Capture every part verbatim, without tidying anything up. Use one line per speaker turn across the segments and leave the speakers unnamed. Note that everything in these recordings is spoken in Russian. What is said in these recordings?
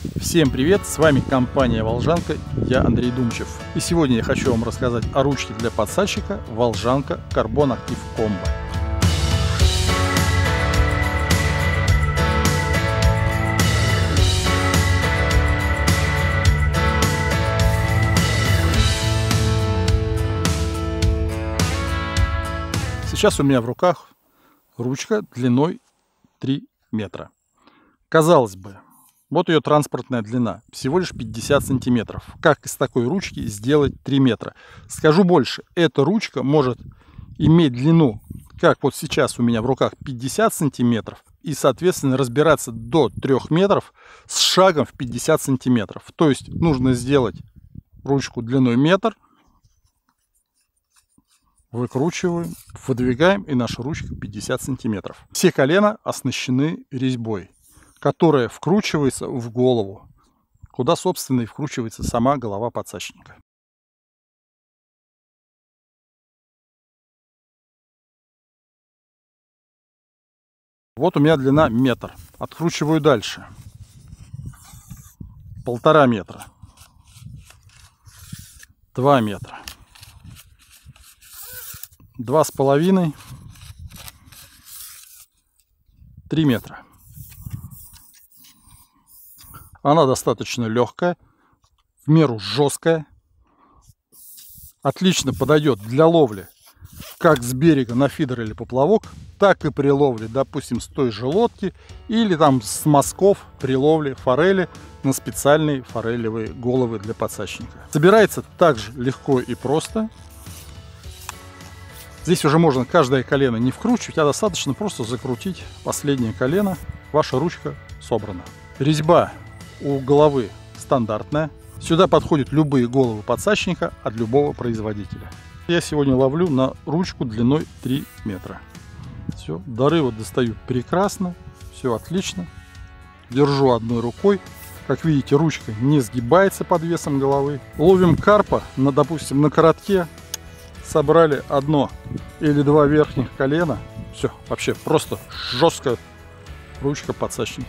Всем привет, с вами компания Волжанка, я Андрей Думчев. И сегодня я хочу вам рассказать о ручке для подсадчика Волжанка Carbon Active Combo. Сейчас у меня в руках ручка длиной три метра. Казалось бы, вот ее транспортная длина, всего лишь пятьдесят сантиметров. Как из такой ручки сделать три метра? Скажу больше, эта ручка может иметь длину, как вот сейчас у меня в руках, пятьдесят сантиметров, и, соответственно, разбираться до трёх метров с шагом в пятьдесят сантиметров. То есть нужно сделать ручку длиной метр, выкручиваем, выдвигаем, и наша ручка пятьдесят сантиметров. Все колена оснащены резьбой, которая вкручивается в голову, куда, собственно, и вкручивается сама голова подсадчника. Вот у меня длина метр. Откручиваю дальше. Полтора метра. Два метра. Два с половиной. Три метра. Она достаточно легкая, в меру жесткая. Отлично подойдет для ловли как с берега на фидер или поплавок, так и при ловле, допустим, с той же лодки или там с мазков при ловле форели на специальные форелевые головы для подсадчника. Собирается также легко и просто. Здесь уже можно каждое колено не вкручивать, а достаточно просто закрутить последнее колено. Ваша ручка собрана. Резьба у головы стандартная. Сюда подходят любые головы подсадчника от любого производителя. Я сегодня ловлю на ручку длиной три метра. Все, до рыба достаю прекрасно. Все отлично. Держу одной рукой. Как видите, ручка не сгибается под весом головы. Ловим карпа, на, допустим, на коротке. Собрали одно или два верхних колена. Все, вообще просто жесткая ручка подсадчника.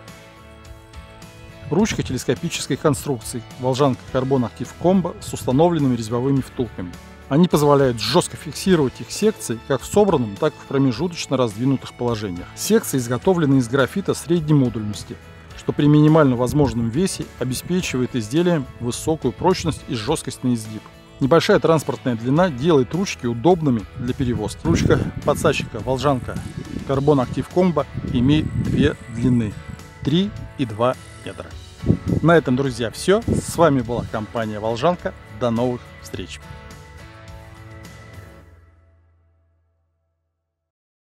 Ручка телескопической конструкции Волжанка Carbon Active Combo с установленными резьбовыми втулками. Они позволяют жестко фиксировать их секции как в собранном, так и в промежуточно раздвинутых положениях. Секции изготовлены из графита средней модульности, что при минимально возможном весе обеспечивает изделиям высокую прочность и жесткость на изгиб. Небольшая транспортная длина делает ручки удобными для перевозки. Ручка подсадчика Волжанка Carbon Active Combo имеет две длины – три и два метра. На этом, друзья, все. С вами была компания Волжанка. До новых встреч!